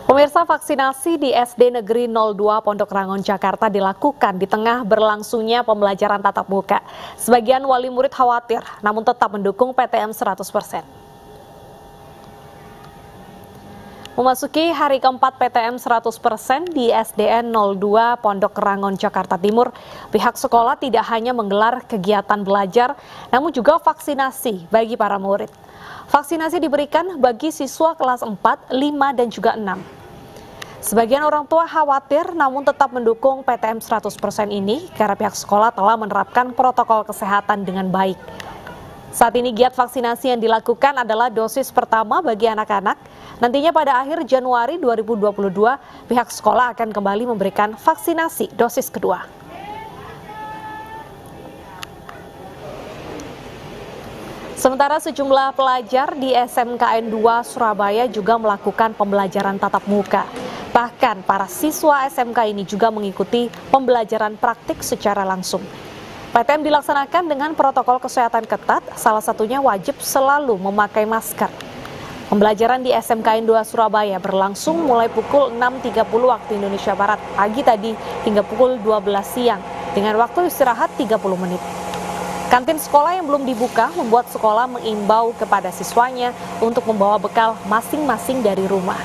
Pemirsa, vaksinasi di SD Negeri 02 Pondok Rangon, Jakarta dilakukan di tengah berlangsungnya pembelajaran tatap muka. Sebagian wali murid khawatir, namun tetap mendukung PTM 100%. Memasuki hari keempat PTM 100% di SDN 02 Pondok Rangon, Jakarta Timur, pihak sekolah tidak hanya menggelar kegiatan belajar, namun juga vaksinasi bagi para murid. Vaksinasi diberikan bagi siswa kelas 4, 5, dan juga 6. Sebagian orang tua khawatir namun tetap mendukung PTM 100% ini karena pihak sekolah telah menerapkan protokol kesehatan dengan baik. Saat ini giat vaksinasi yang dilakukan adalah dosis pertama bagi anak-anak. Nantinya pada akhir Januari 2022, pihak sekolah akan kembali memberikan vaksinasi dosis kedua. Sementara sejumlah pelajar di SMKN 2 Surabaya juga melakukan pembelajaran tatap muka. Bahkan para siswa SMK ini juga mengikuti pembelajaran praktik secara langsung. PTM dilaksanakan dengan protokol kesehatan ketat, salah satunya wajib selalu memakai masker. Pembelajaran di SMKN 2 Surabaya berlangsung mulai pukul 6.30 waktu Indonesia Barat pagi tadi hingga pukul 12 siang dengan waktu istirahat 30 menit. Kantin sekolah yang belum dibuka membuat sekolah mengimbau kepada siswanya untuk membawa bekal masing-masing dari rumah.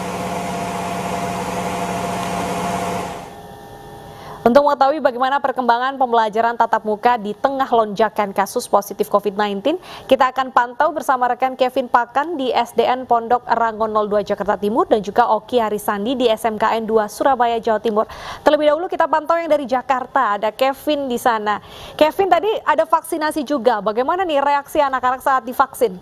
Untuk mengetahui bagaimana perkembangan pembelajaran tatap muka di tengah lonjakan kasus positif COVID-19, kita akan pantau bersama rekan Kevin Pakan di SDN Pondok Rangon 02 Jakarta Timur dan juga Oki Harisandi di SMKN 2 Surabaya, Jawa Timur. Terlebih dahulu kita pantau yang dari Jakarta, ada Kevin di sana. Kevin, tadi ada vaksinasi juga, bagaimana nih reaksi anak-anak saat divaksin?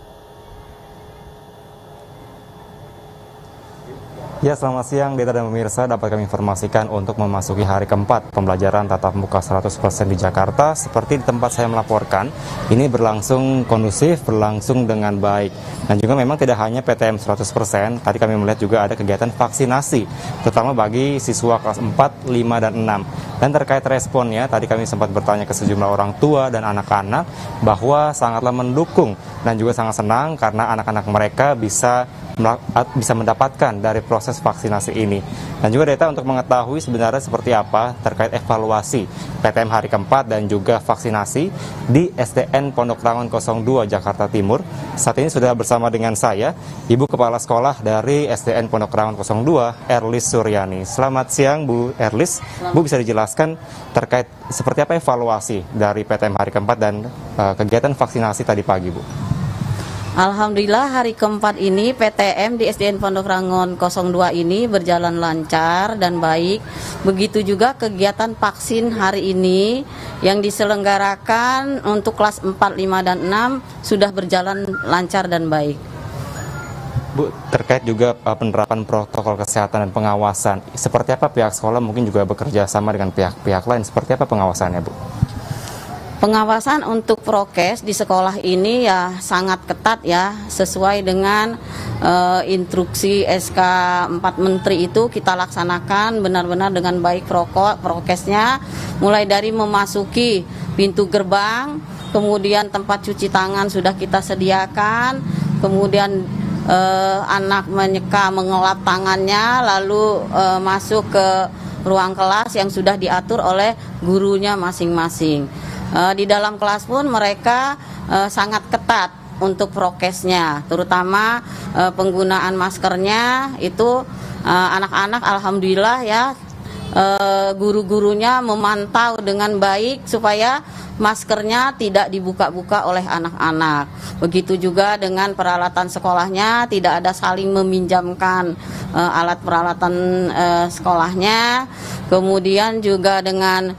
Ya, selamat siang Dita dan pemirsa. Dapat kami informasikan untuk memasuki hari keempat pembelajaran tatap muka 100% di Jakarta. Seperti di tempat saya melaporkan, ini berlangsung kondusif, berlangsung dengan baik. Dan juga memang tidak hanya PTM 100%, tadi kami melihat juga ada kegiatan vaksinasi, terutama bagi siswa kelas 4, 5, dan 6. Dan terkait responnya, tadi kami sempat bertanya ke sejumlah orang tua dan anak-anak bahwa sangatlah mendukung dan juga sangat senang karena anak-anak mereka bisa mendapatkan dari proses vaksinasi ini. Dan juga data untuk mengetahui sebenarnya seperti apa terkait evaluasi PTM hari keempat dan juga vaksinasi di SDN Pondok Rangon 02 Jakarta Timur. Saat ini sudah bersama dengan saya, Ibu Kepala Sekolah dari SDN Pondok Rangon 02, Erlis Suryani. Selamat siang Bu Erlis. Bu, bisa dijelaskan terkait seperti apa evaluasi dari PTM hari keempat dan kegiatan vaksinasi tadi pagi, Bu? Alhamdulillah hari keempat ini PTM di SDN Pondok Rangon 02 ini berjalan lancar dan baik. Begitu juga kegiatan vaksin hari ini yang diselenggarakan untuk kelas 4, 5, dan 6 sudah berjalan lancar dan baik. Bu, terkait juga penerapan protokol kesehatan dan pengawasan, seperti apa pihak sekolah mungkin juga bekerja sama dengan pihak-pihak lain, seperti apa pengawasannya, Bu? Pengawasan untuk prokes di sekolah ini ya sangat ketat ya, sesuai dengan instruksi SK 4 Menteri itu kita laksanakan benar-benar dengan baik prokesnya, mulai dari memasuki pintu gerbang, kemudian tempat cuci tangan sudah kita sediakan, kemudian anak mengelap tangannya, lalu masuk ke ruang kelas yang sudah diatur oleh gurunya masing-masing. Di dalam kelas pun mereka sangat ketat untuk prokesnya, terutama penggunaan maskernya itu anak-anak alhamdulillah ya, guru-gurunya memantau dengan baik supaya maskernya tidak dibuka-buka oleh anak-anak. Begitu juga dengan peralatan sekolahnya, tidak ada saling meminjamkan alat peralatan sekolahnya. Kemudian juga dengan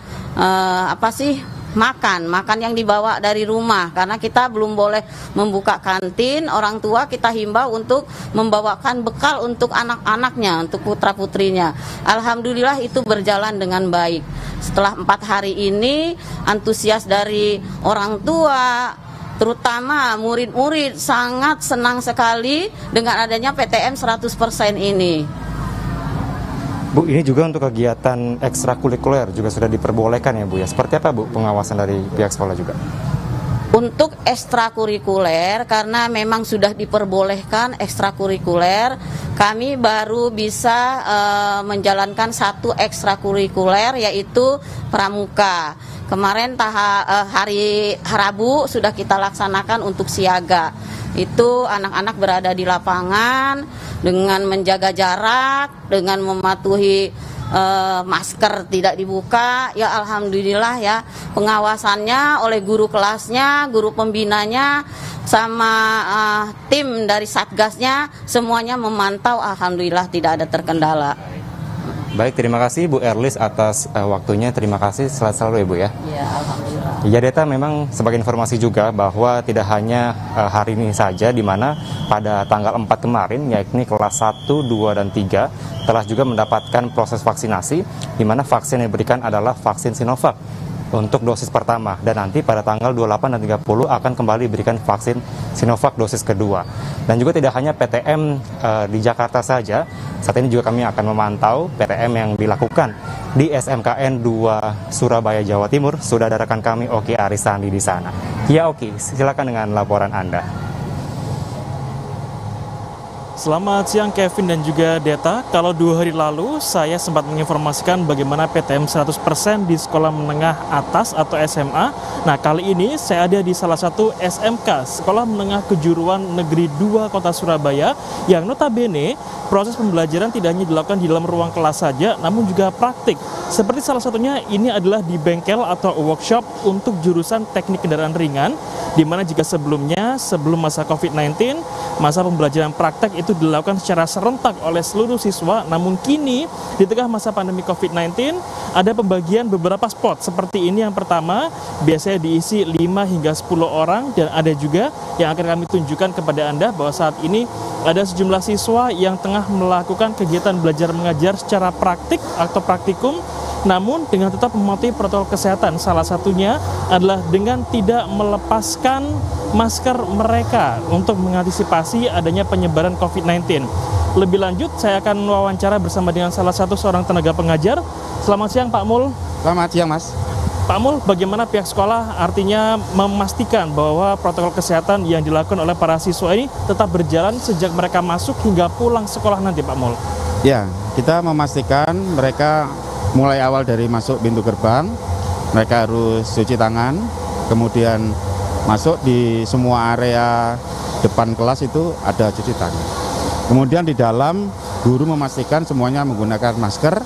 makan yang dibawa dari rumah, karena kita belum boleh membuka kantin. Orang tua kita himbau untuk membawakan bekal untuk anak-anaknya, untuk putra-putrinya. Alhamdulillah itu berjalan dengan baik. Setelah 4 hari ini, antusias dari orang tua, terutama murid-murid, sangat senang sekali dengan adanya PTM 100% ini. Bu, ini juga untuk kegiatan ekstrakurikuler juga sudah diperbolehkan ya Bu ya. Seperti apa Bu pengawasan dari pihak sekolah juga? Untuk ekstrakurikuler, karena memang sudah diperbolehkan ekstrakurikuler, kami baru bisa menjalankan satu ekstrakurikuler, yaitu pramuka. Kemarin hari Rabu sudah kita laksanakan untuk siaga. Itu anak-anak berada di lapangan dengan menjaga jarak, dengan mematuhi masker tidak dibuka. Ya alhamdulillah ya, pengawasannya oleh guru kelasnya, guru pembinanya, sama tim dari satgasnya semuanya memantau, alhamdulillah tidak ada terkendala. Baik, terima kasih Bu Erlis atas waktunya. Terima kasih, sehat selalu ya Bu ya. Ya alhamdulillah. Ya Deta, memang sebagai informasi juga bahwa tidak hanya hari ini saja, di mana pada tanggal 4 kemarin, yakni kelas 1, 2, dan 3 telah juga mendapatkan proses vaksinasi, di mana vaksin yang diberikan adalah vaksin Sinovac untuk dosis pertama, dan nanti pada tanggal 28 dan 30 akan kembali diberikan vaksin Sinovac dosis kedua. Dan juga tidak hanya PTM di Jakarta saja, saat ini juga kami akan memantau PTM yang dilakukan di SMKN 2 Surabaya, Jawa Timur. Sudah ada rekan kami Oki Arisandi di sana. Ya Oki, silakan dengan laporan Anda. Selamat siang Kevin dan juga Deta. Kalau 2 hari lalu saya sempat menginformasikan bagaimana PTM 100% di sekolah menengah atas atau SMA. Nah kali ini saya ada di salah satu SMK, Sekolah Menengah Kejuruan Negeri 2 Kota Surabaya, yang notabene proses pembelajaran tidak hanya dilakukan di dalam ruang kelas saja, namun juga praktik. Seperti salah satunya ini adalah di bengkel atau workshop untuk jurusan teknik kendaraan ringan, di mana jika sebelumnya, sebelum masa COVID-19, masa pembelajaran praktek itu dilakukan secara serentak oleh seluruh siswa, namun kini di tengah masa pandemi COVID-19 ada pembagian beberapa spot seperti ini. Yang pertama biasanya diisi 5 hingga 10 orang, dan ada juga yang akan kami tunjukkan kepada Anda bahwa saat ini ada sejumlah siswa yang tengah melakukan kegiatan belajar mengajar secara praktik atau praktikum, namun dengan tetap mematuhi protokol kesehatan. Salah satunya adalah dengan tidak melepaskan masker mereka untuk mengantisipasi adanya penyebaran COVID-19. Lebih lanjut, saya akan wawancara bersama dengan salah satu seorang tenaga pengajar. Selamat siang Pak Mul. Selamat siang Mas. Pak Mul, bagaimana pihak sekolah artinya memastikan bahwa protokol kesehatan yang dilakukan oleh para siswa ini tetap berjalan sejak mereka masuk hingga pulang sekolah nanti Pak Mul? Ya, kita memastikan mereka mulai awal dari masuk pintu gerbang, mereka harus cuci tangan, kemudian masuk di semua area depan kelas itu ada cuci tangan. Kemudian di dalam, guru memastikan semuanya menggunakan masker,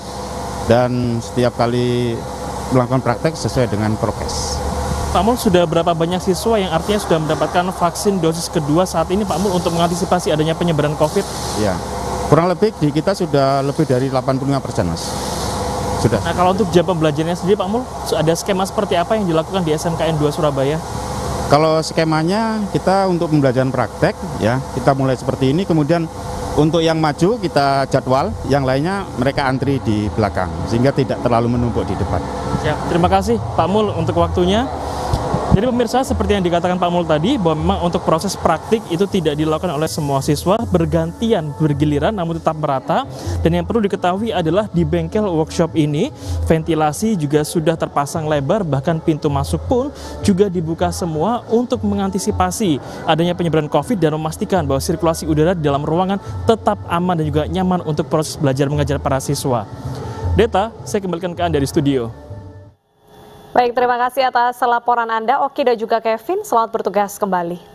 dan setiap kali melakukan praktek sesuai dengan prokes. Pak Mul, sudah berapa banyak siswa yang artinya sudah mendapatkan vaksin dosis kedua saat ini Pak Mul untuk mengantisipasi adanya penyebaran COVID? Ya, kurang lebih di kita sudah lebih dari 85% Mas. Sudah. Nah kalau untuk jam pembelajarannya sendiri Pak Mul, ada skema seperti apa yang dilakukan di SMKN 2 Surabaya? Kalau skemanya kita untuk pembelajaran praktek ya, kita mulai seperti ini, kemudian untuk yang maju kita jadwal, yang lainnya mereka antri di belakang sehingga tidak terlalu menumpuk di depan. Ya, terima kasih Pak Mul untuk waktunya. Jadi pemirsa, seperti yang dikatakan Pak Mul tadi, bahwa memang untuk proses praktik itu tidak dilakukan oleh semua siswa, bergantian, bergiliran, namun tetap merata. Dan yang perlu diketahui adalah di bengkel workshop ini, ventilasi juga sudah terpasang lebar, bahkan pintu masuk pun juga dibuka semua untuk mengantisipasi adanya penyebaran COVID dan memastikan bahwa sirkulasi udara di dalam ruangan tetap aman dan juga nyaman untuk proses belajar mengajar para siswa. Deta, saya kembalikan ke Anda di studio. Baik, terima kasih atas laporan Anda, Oki dan juga Kevin. Selamat bertugas kembali.